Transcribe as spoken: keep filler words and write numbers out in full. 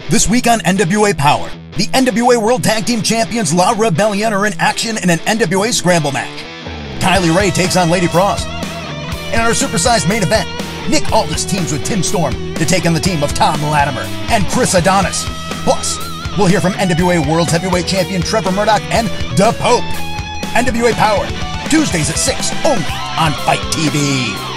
This week on N W A Powerrr, the N W A World Tag Team Champions La Rebelión are in action in an N W A Scramble Match. Kylie Rae takes on Lady Frost. And in our supersized main event, Nick Aldis teams with Tim Storm to take on the team of Thom Latimer and Chris Adonis. Plus, we'll hear from N W A World Heavyweight Champion Trevor Murdoch and the Pope. N W A Powerrr, Tuesdays at six, only on Fight T V.